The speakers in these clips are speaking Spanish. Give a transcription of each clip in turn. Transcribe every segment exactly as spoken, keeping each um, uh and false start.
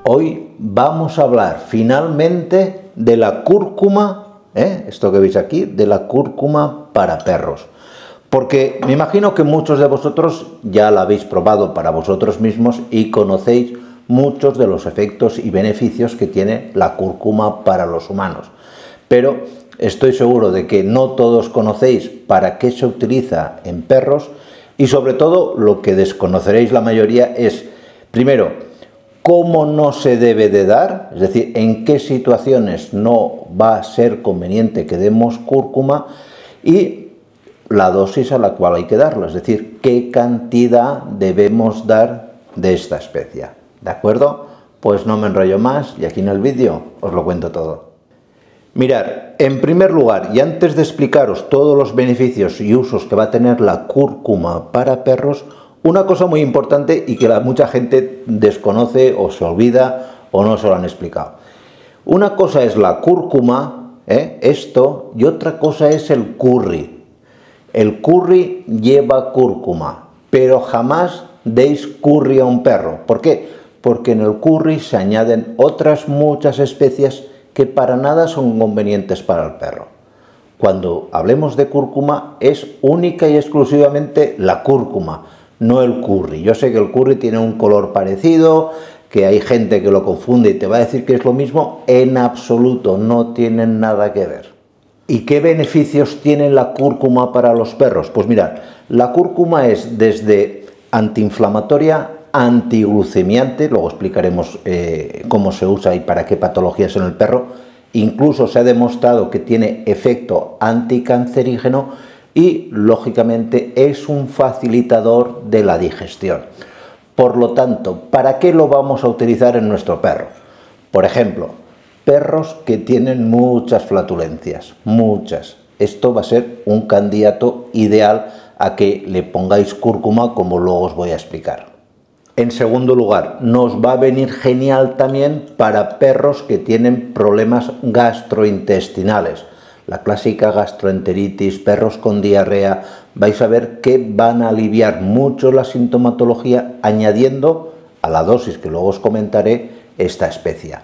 Hoy vamos a hablar finalmente de la cúrcuma, ¿eh? Esto que veis aquí, de la cúrcuma para perros. Porque me imagino que muchos de vosotros ya la habéis probado para vosotros mismos y conocéis muchos de los efectos y beneficios que tiene la cúrcuma para los humanos. Pero estoy seguro de que no todos conocéis para qué se utiliza en perros y sobre todo lo que desconoceréis la mayoría es, primero, cómo no se debe de dar, es decir, en qué situaciones no va a ser conveniente que demos cúrcuma y la dosis a la cual hay que darla, es decir, qué cantidad debemos dar de esta especia. ¿De acuerdo? Pues no me enrollo más y aquí en el vídeo os lo cuento todo. Mirad, en primer lugar, y antes de explicaros todos los beneficios y usos que va a tener la cúrcuma para perros, una cosa muy importante y que la, mucha gente desconoce o se olvida o no se lo han explicado. Una cosa es la cúrcuma, ¿eh? esto, y otra cosa es el curry. El curry lleva cúrcuma, pero jamás deis curry a un perro. ¿Por qué? Porque en el curry se añaden otras muchas especias que para nada son convenientes para el perro. Cuando hablemos de cúrcuma es única y exclusivamente la cúrcuma, no el curry. Yo sé que el curry tiene un color parecido, que hay gente que lo confunde y te va a decir que es lo mismo. En absoluto, no tienen nada que ver. ¿Y qué beneficios tiene la cúrcuma para los perros? Pues mirad, la cúrcuma es desde antiinflamatoria, antiglucemiante, luego explicaremos eh, cómo se usa y para qué patologías en el perro. Incluso se ha demostrado que tiene efecto anticancerígeno y, lógicamente, es un facilitador de la digestión. Por lo tanto, ¿para qué lo vamos a utilizar en nuestro perro? Por ejemplo, perros que tienen muchas flatulencias, muchas. Esto va a ser un candidato ideal a que le pongáis cúrcuma, como luego os voy a explicar. En segundo lugar, nos va a venir genial también para perros que tienen problemas gastrointestinales. La clásica gastroenteritis, perros con diarrea, vais a ver que van a aliviar mucho la sintomatología añadiendo a la dosis que luego os comentaré esta especia.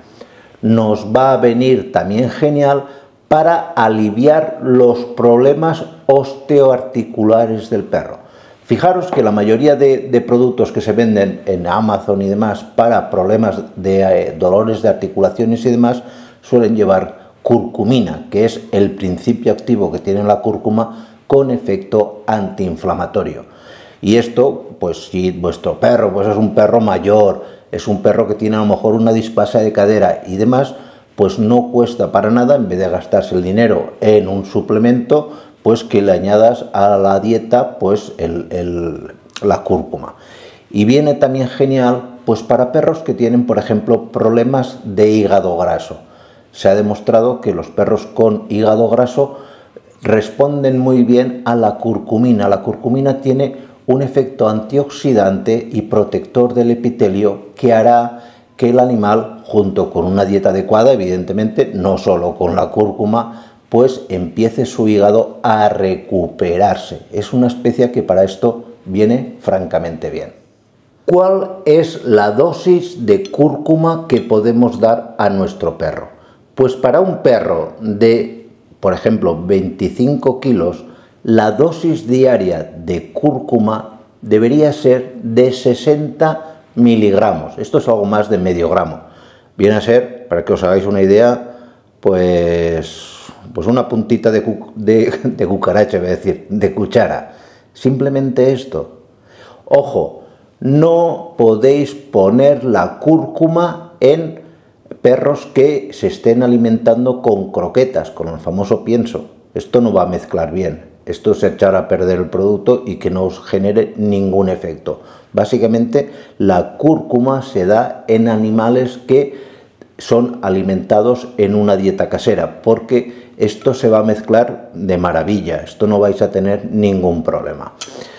Nos va a venir también genial para aliviar los problemas osteoarticulares del perro. Fijaros que la mayoría de, de productos que se venden en Amazon y demás para problemas de eh, dolores de articulaciones y demás suelen llevar curcumina, que es el principio activo que tiene la cúrcuma con efecto antiinflamatorio. Y esto, pues si vuestro perro pues es un perro mayor, es un perro que tiene a lo mejor una displasia de cadera y demás, pues no cuesta para nada, en vez de gastarse el dinero en un suplemento, pues que le añadas a la dieta pues el, el, la cúrcuma. Y viene también genial pues para perros que tienen, por ejemplo, problemas de hígado graso. Se ha demostrado que los perros con hígado graso responden muy bien a la curcumina. La curcumina tiene un efecto antioxidante y protector del epitelio que hará que el animal, junto con una dieta adecuada, evidentemente, no solo con la cúrcuma, pues empiece su hígado a recuperarse. Es una especia que para esto viene francamente bien. ¿Cuál es la dosis de cúrcuma que podemos dar a nuestro perro? Pues para un perro de, por ejemplo, veinticinco kilos, la dosis diaria de cúrcuma debería ser de sesenta miligramos. Esto es algo más de medio gramo. Viene a ser, para que os hagáis una idea, pues, pues una puntita de, cu de, de cucaracha, voy a decir, de cuchara. Simplemente esto. Ojo, no podéis poner la cúrcuma en perros que se estén alimentando con croquetas, con el famoso pienso. Esto no va a mezclar bien. Esto es echar a perder el producto y que no os genere ningún efecto. Básicamente, la cúrcuma se da en animales que son alimentados en una dieta casera, porque esto se va a mezclar de maravilla. Esto no vais a tener ningún problema.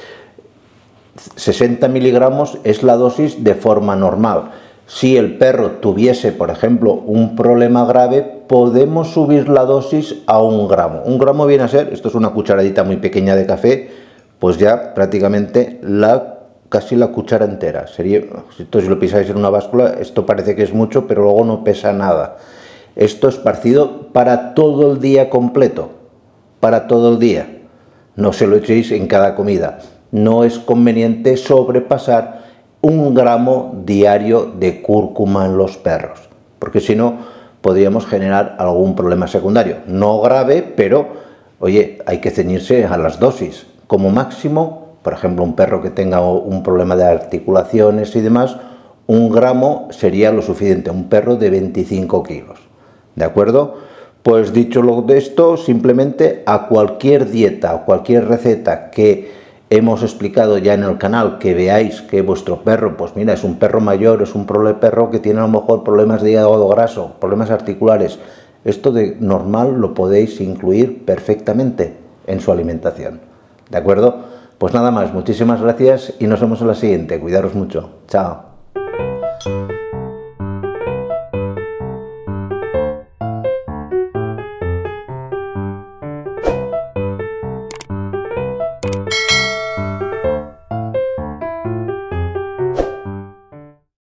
sesenta miligramos es la dosis de forma normal. Si el perro tuviese, por ejemplo, un problema grave, podemos subir la dosis a un gramo. Un gramo viene a ser, esto es una cucharadita muy pequeña de café, pues ya prácticamente la casi la cuchara entera. Sería, esto si lo pisáis en una báscula, esto parece que es mucho, pero luego no pesa nada. Esto esparcido para todo el día completo, para todo el día. No se lo echéis en cada comida. No es conveniente sobrepasar un gramo diario de cúrcuma en los perros, porque si no podríamos generar algún problema secundario. No grave, pero oye, hay que ceñirse a las dosis. Como máximo, por ejemplo, un perro que tenga un problema de articulaciones y demás, un gramo sería lo suficiente. Un perro de veinticinco kilos. ¿De acuerdo? Pues dicho lo de esto, simplemente a cualquier dieta o cualquier receta que hemos explicado ya en el canal, que veáis que vuestro perro, pues mira, es un perro mayor, es un perro que tiene a lo mejor problemas de hígado graso, problemas articulares, esto de normal lo podéis incluir perfectamente en su alimentación. ¿De acuerdo? Pues nada más, muchísimas gracias y nos vemos en la siguiente. Cuidaros mucho. Chao.